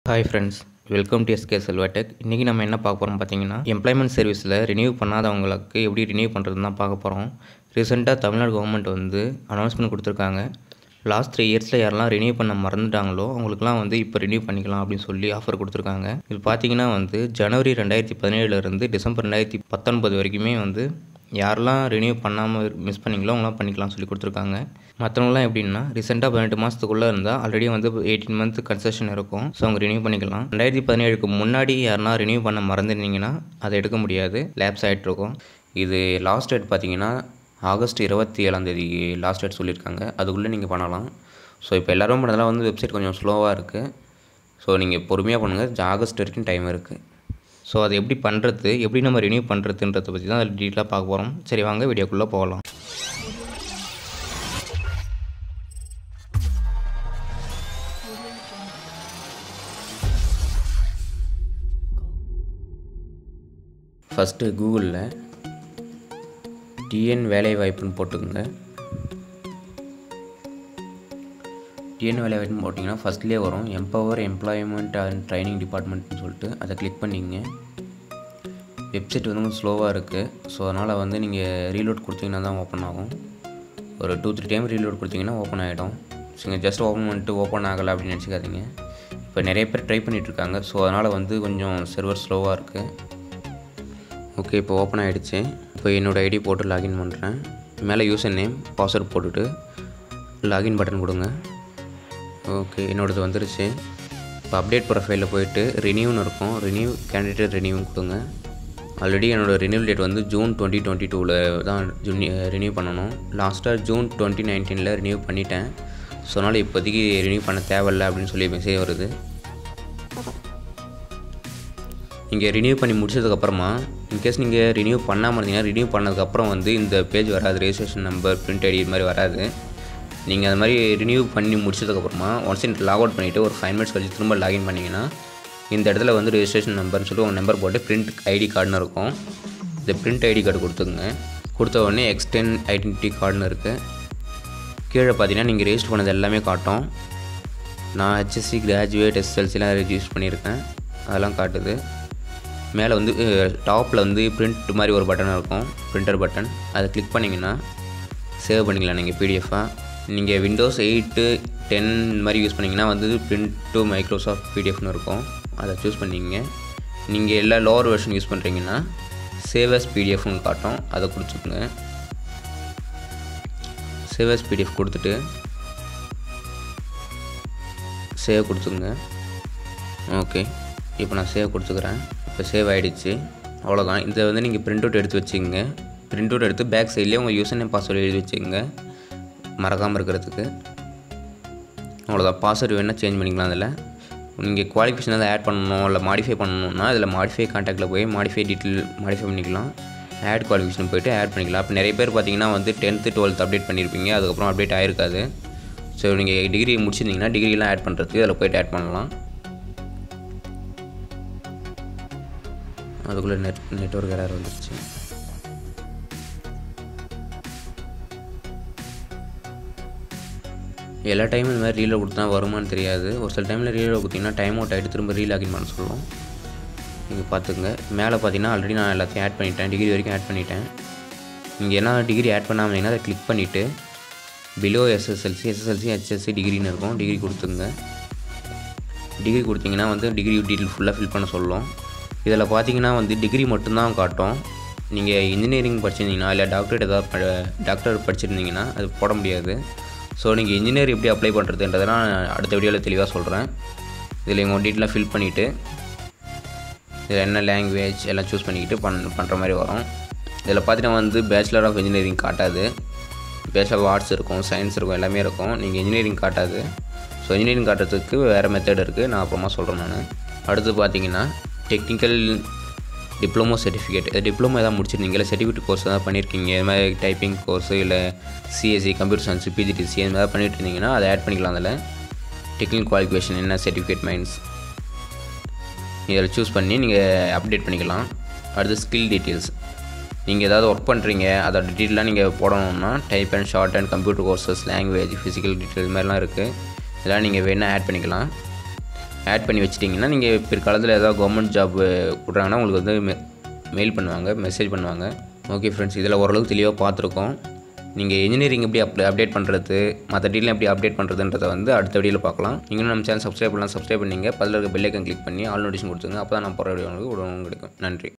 Hi friends, welcome to SK Selva Tech. இன்றைக்கி நம்ம என்ன பார்க்க போகிறோம் பார்த்தீங்கன்னா, எம்ப்ளாய்மெண்ட் சர்வீஸில் ரினியூ பண்ணாதவங்களுக்கு எப்படி ரினியூ பண்ணுறதுன்னு தான் பார்க்க போகிறோம். ரீசெண்டாக தமிழ்நாடு கவர்மெண்ட் அனௌன்ஸ்மெண்ட் கொடுத்துருக்காங்க. லாஸ்ட் 3 இயர்ஸில் யாரெல்லாம் ரினியூ பண்ண மறந்துட்டாங்களோ அவங்களுக்குலாம் இப்போ ரினியூ பண்ணிக்கலாம் அப்படின்னு சொல்லி ஆஃபர் கொடுத்துருக்காங்க. இது பார்த்தீங்கன்னா ஜனவரி 2017 டிசம்பர் 2019 வரைக்குமே யாரெல்லாம் ரினியூ பண்ணாமல் மிஸ் பண்ணிங்களோ அவங்களாம் பண்ணிக்கலாம்னு சொல்லி கொடுத்துருக்காங்க. மற்றவங்களாம் எப்படின்னா ரீசெண்டாக 18 மாதத்துக்குள்ளே இருந்தால் ஆல்ரெடி 18 மந்த் கன்செஷன் இருக்கும். ஸோ அவங்க ரினியூ பண்ணிக்கலாம். 2017க்கு முன்னாடி யாருன்னா ரினியூ பண்ண மறந்துருந்தீங்கன்னா அதை எடுக்க முடியாது, லேப்ஸ் ஆகிட்ருக்கும். இது லாஸ்ட் டேட் பார்த்தீங்கன்னா ஆகஸ்ட் 27 லாஸ்ட் டேட் சொல்லியிருக்காங்க. அதுக்குள்ளே நீங்கள் பண்ணலாம். ஸோ இப்போ எல்லோரும் பண்ணதெல்லாம் வெப்சைட் கொஞ்சம் ஸ்லோவாக இருக்குது. ஸோ நீங்கள் பொறுமையாக பண்ணுங்கள். ஆகஸ்ட் வரைக்கும் டைம் இருக்குது. ஸோ அதை எப்படி பண்ணுறது, எப்படி நம்ம ரினியூ பண்ணுறதுன்றதை பற்றி தான் அதில் டீட்டெயிலாக பார்க்க போகிறோம். சரி, வாங்க வீடியோக்குள்ளே போகலாம். ஃபஸ்ட்டு கூகுளில் டிஎன் வேலைவாய்ப்புன்னு போட்டுக்கோங்க. டிஎன் வேலைவாய்ப்புன்னு போட்டிங்கன்னா ஃபஸ்ட்லேயே வரும் எம்பவர் எம்ப்ளாய்மெண்ட் அண்ட் ட்ரைனிங் டிபார்ட்மெண்ட்னு சொல்லிட்டு அதை கிளிக் பண்ணிங்க. வெப்சைட் கொஞ்சம் ஸ்லோவாக இருக்குது. ஸோ அதனால் நீங்கள் ரீலோட் கொடுத்தீங்கன்னா தான் ஓப்பன் ஆகும். ஒரு 2-3 டைம் ரீலோட் கொடுத்தீங்கன்னா ஓப்பன் ஆகிடும். ஸோ நீங்கள் ஜஸ்ட் ஓப்பன் பண்ணிட்டு ஓப்பன் ஆகலை அப்படின்னு நினச்சிக்காதீங்க. இப்போ நிறைய பேர் ட்ரை பண்ணிகிட்ருக்காங்க. ஸோ அதனால் கொஞ்சம் சர்வர் ஸ்லோவாக இருக்குது. ஓகே, இப்போ ஓப்பன் ஆகிடுச்சு. இப்போ என்னோடய ஐடி போட்டு லாகின் பண்ணுறேன். மேலே யூசர் நேம் பாஸ்வேர்ட் போட்டுட்டு லாகின் பட்டன் கொடுங்க. ஓகே, என்னோடது வந்துருச்சு. இப்போ அப்டேட் ப்ரொஃபைலில் போயிட்டு ரினியூன்னு இருக்கும், ரினியூ கேண்டிடேட் ரினியூன்னு கொடுங்க. ஆல்ரெடி என்னோடய ரினியூவல் டேட் ஜூன் 2022 தான் ரினியூ பண்ணணும். லாஸ்ட்டாக ஜூன் 2019 ரினியூ பண்ணிட்டேன். ஸோ அதனால் இப்போதைக்கு ரினியூ பண்ண தேவையில்லை அப்படின்னு சொல்லி மெசேஜ் வருது. நீங்கள் ரினியூ பண்ணி முடிச்சதுக்கப்புறமா இன்கேஸ் நீங்கள் ரினியூ பண்ணாமல் இருந்தீங்கன்னா ரினியூ பண்ணதுக்கப்புறம் இந்த பேஜ் வராது. ரெஜிஸ்ட்ரேஷன் நம்பர், பிரிண்ட் ஐடி இது மாதிரி வராது. நீங்கள் அது மாதிரி ரினியூ பண்ணி முடிச்சதுக்கப்புறமா ஒன்ஸ் லாக் அவுட் பண்ணிவிட்டு ஒரு 5 மினிட்ஸ் கழிச்சு திரும்ப லாகின் பண்ணிங்கன்னா இந்த இடத்துல ரெஜிஸ்ட்ரேஷன் நம்பர்னு சொல்லி உங்கள் நம்பர் போட்டு பிரிண்ட் ஐடி கார்டுன்னு இருக்கும். இந்த பிரிண்ட் ஐடி கார்டு கொடுத்துங்க. கொடுத்த உடனே எக்ஸ்டெண்ட் ஐடென்டிட்டி கார்டுன்னு இருக்குது. கீழே பார்த்தீங்கன்னா நீங்கள் ரெஜிஸ்டர் பண்ணது எல்லாமே காட்டும். நான் HSC கிராஜுவேட் SSLCலாம் ரெஜிஸ்டர் பண்ணியிருக்கேன், அதெல்லாம் காட்டுது. மேலே டாப்பில் பிரிண்ட் மாதிரி ஒரு பட்டன் இருக்கும், பிரிண்டர் பட்டன். அதை கிளிக் பண்ணிங்கன்னா சேவ் பண்ணிக்கலாம் நீங்கள் பிடிஎஃபாக. நீங்கள் விண்டோஸ் 8, 10 இந்த மாதிரி யூஸ் பண்ணிங்கன்னா பிரிண்ட் டு மைக்ரோசாஃப்ட் பிடிஎஃப்னு இருக்கும். அதை சூஸ் பண்ணிங்க. நீங்கள் எல்லா லோவர் வெர்ஷன் யூஸ் பண்ணுறீங்கன்னா சேவ் அஸ் பிடிஎஃப்னு காட்டும், அதை கொடுத்துக்குங்க. சேவ் அஸ் பிடிஎஃப் கொடுத்துட்டு சேவ் கொடுத்துங்க. ஓகே, இப்போ நான் சேவ் கொடுத்துக்கிறேன். இப்போ சேவ் ஆகிடுச்சு. அவ்வளோதான். இதை நீங்கள் பிரிண்ட் அவுட் எடுத்து வச்சுக்கோங்க. பிரிண்ட் அவுட் எடுத்து பேக் சைட்லேயே உங்கள் யூசர் நேம் பாஸ்வேர்டு எழுதி வச்சுக்கோங்க, மறக்காமல் இருக்கிறதுக்கு. அவ்வளோதான். பாஸ்வேர்டு வேணால் சேஞ்ச் பண்ணிக்கலாம். அதில் நீங்கள் குவாலிஃபிகேஷன் அதை ஆட் பண்ணணும் இல்லை மாடிஃபை பண்ணணும்னா அதில் மாடிஃபை கான்டாக்டில் போய் மாடிஃபை டீட்டெயில் மாடிஃபை பண்ணிக்கலாம். ஆட் குவாலிஃபிகேஷன் போய்ட்டு ஆட் பண்ணிக்கலாம். அப்போ நிறைய பேர் பார்த்தீங்கன்னா 10th 12th அப்டேட் பண்ணியிருப்பீங்க, அதுக்கப்புறம் அப்டேட் ஆகிருக்காது. ஸோ நீங்கள் டிகிரி முடிச்சிருந்தீங்கன்னா டிகிரிலாம் ஆட் பண்ணுறதுக்கு அதில் போய்ட்டு ஆட் பண்ணலாம். அதுக்குள்ளே நெட்வொர்க் எரர் வந்துருச்சு. எல்லா டைமும் இந்த மாதிரி ரீலோட் கொடுத்தா வருமானு தெரியாது. ஒரு சில டைமில் ரீலோட் கொடுத்தீங்கன்னா டைம் அவுட் ஆகிட்டு திரும்ப ரீலாகின் பண்ண சொல்லும். நீங்கள் பார்த்துக்குங்க. மேலே பார்த்தீங்கன்னா ஆல்ரெடி நான் எல்லாத்தையும் ஆட் பண்ணிட்டேன், டிகிரி வரைக்கும் ஆட் பண்ணிட்டேன். நீங்கள் என்ன டிகிரி ஆட் பண்ணாமல் அதை கிளிக் பண்ணிவிட்டு பிலோ SSLC HSC டிகிரின்னு இருக்கும், டிகிரி கொடுத்துங்க. டிகிரி கொடுத்தீங்கன்னா டிகிரி டீட்டெயில் ஃபுல்லாக ஃபில் பண்ண சொல்லும். இதில் பார்த்தீங்கன்னா டிகிரி மட்டும்தான் காட்டும். நீங்கள் இன்ஜினியரிங் படிச்சிருந்தீங்கன்னா இல்லை டாக்டர் படிச்சிருந்தீங்கன்னா அது போட முடியாது. ஸோ நீங்கள் இன்ஜினியர் எப்படி அப்ளை பண்ணுறதுன்றதை நான் அடுத்த வீடியோவில் தெளிவாக சொல்கிறேன். இதில் உங்கள் டீட்டெயிலாக ஃபில் பண்ணிவிட்டு இதில் என்ன லாங்குவேஜ் எல்லாம் சூஸ் பண்ணிக்கிட்டு பண்ணுற மாதிரி வரும். இதில் பார்த்தீங்கன்னா பேச்சுலர் ஆஃப் இன்ஜினியரிங் காட்டாது, பேச்சுலர் ஆஃப் ஆர்ட்ஸ் இருக்கும், சயின்ஸ் இருக்கும், எல்லாமே இருக்கும். நீங்கள் இன்ஜினியரிங் காட்டாது. ஸோ இன்ஜினியரிங் காட்டுறதுக்கு வேறு மெத்தட் இருக்குது, நான் அப்புறமா சொல்கிறேன். நான் அடுத்து பார்த்தீங்கன்னா டெக்னிக்கல் டிப்ளமோ சர்டிஃபிகேட். டிப்ளமோ எதாவது முடிச்சிருந்தீங்க இல்லை சர்டிஃபிகேட் கோர்ஸ் எதாவது பண்ணியிருக்கீங்க, இது மாதிரி டைப்பிங் கோர்ஸு இல்லை CSE கம்ப்யூட்டர் சயின்ஸ் PGDC இந்த மாதிரி பண்ணிட்டு இருந்தீங்கன்னா அதை ஆட் பண்ணிக்கலாம். அதில் டெக்னிக்கல் குவாலிஃபிகேஷன் என்ன சர்டிஃபிகேட் மைன்ஸ் இதில் சூஸ் பண்ணி நீங்கள் அப்டேட் பண்ணிக்கலாம். அடுத்து ஸ்கில் டீட்டெயில்ஸ். நீங்கள் ஏதாவது ஒர்க் பண்ணுறீங்க அதோட டீட்டெயிலாக நீங்கள் போடணும்னா type and short and computer courses, language, physical detail இது மாதிரிலாம் இருக்குது. இதெல்லாம் நீங்கள் வேணால் ஆட் பண்ணிக்கலாம். ஆட் பண்ணி வச்சிட்டிங்கன்னா நீங்கள் பிற்காலத்தில் ஏதாவது கவர்மெண்ட் ஜாப் விட்றாங்கன்னா உங்களுக்கு வந்து மெயில் பண்ணுவாங்க, மெசேஜ் பண்ணுவாங்க. ஓகே ஃப்ரெண்ட்ஸ், இதில் ஓரளவுக்கு தெளிவாக பார்த்துருக்கோம். நீங்கள் இன்ஜினியரிங் எப்படி அப்டேட் பண்ணுறது, மற்ற டீட்டெயில் எப்படி அப்டேட் பண்ணுறதுன்றதை வந்து அடுத்த வீடியோவில் பார்க்கலாம். நீங்களும் நம்ம சேனல் சப்ஸ்கிரைப் பண்ணலாம், சப்ஸ்கிரைப் பண்ணிங்க. பதில் இருக்க பெல் ஐக்கன் கிளிக் பண்ணி ஆல் நோட்டிஃபிகேஷன் கொடுத்துங்க. அப்போ தான் நான் போகிற வீடியோ உங்களுக்கு உடனே கிடைக்கும். நன்றி.